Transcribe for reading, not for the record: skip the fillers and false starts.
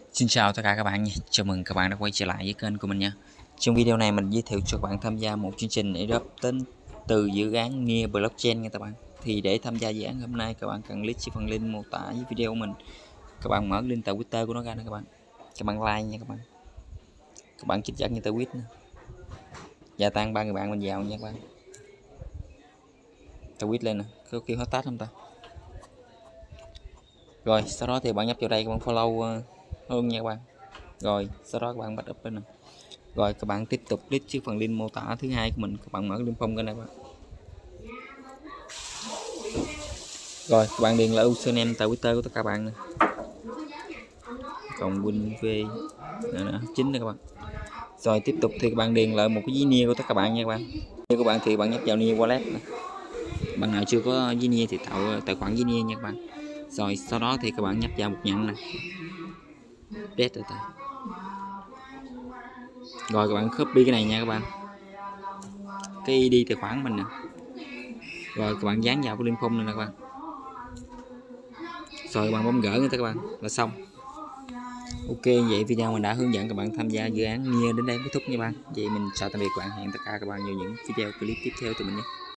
Xin chào tất cả các bạn nha. Chào mừng các bạn đã quay trở lại với kênh của mình nha. Trong video này mình giới thiệu cho các bạn tham gia một chương trình airdrop đến từ dự án Near Blockchain nha các bạn. Thì để tham gia dự án hôm nay các bạn cần click trên phần link mô tả dưới video của mình. Các bạn mở link tờ Twitter của nó ra nè các bạn. Các bạn like nha các bạn. Các bạn chích dẫn như tờ Twitter. Gia tăng 3 người bạn mình vào nha các bạn. Tờ Twitter lên nè, có kêu hashtag không ta? Rồi, sau đó thì bạn nhấp vào đây các bạn follow Hương nha các bạn. Rồi, sau đó các bạn bắt up lên nè. Rồi các bạn tiếp tục click chiếc phần link mô tả thứ hai của mình, các bạn mở link phong ra này các bạn. Rồi các bạn điền là username tại Twitter của tất cả bạn nè. Còn WinV nữa chính đây các bạn. Rồi tiếp tục thì các bạn điền lại một cái Genius của tất cả bạn nha các bạn. Như các bạn thì bạn nhấp vào Near Wallet này. Bạn nào chưa có Genius thì tạo tài khoản Genius nha các bạn. Rồi sau đó thì các bạn nhấp vào một nhận này. Rồi các bạn copy cái này nha các bạn. Cái ID tài khoản mình nè. Rồi các bạn dán vào cái link phong này nè các bạn. Rồi các bạn bấm gỡ người ta các bạn là xong. Ok, vậy video mình đã hướng dẫn các bạn tham gia dự án Near đến đây kết thúc nha bạn. Vậy mình chào tạm biệt các bạn, hẹn tất cả các bạn vào những video clip tiếp theo từ mình nhé.